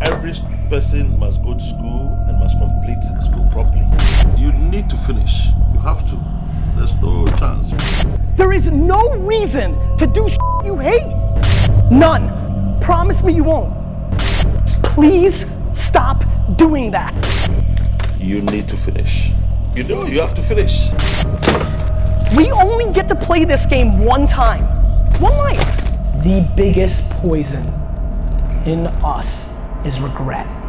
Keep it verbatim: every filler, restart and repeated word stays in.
Every person must go to school and must complete school properly. You need to finish. You have to. There's no chance. There is no reason to do shit you hate. None. Promise me you won't. Please stop doing that. You need to finish. You know you have to finish. We only get to play this game one time. One life. The biggest poison in us is regret.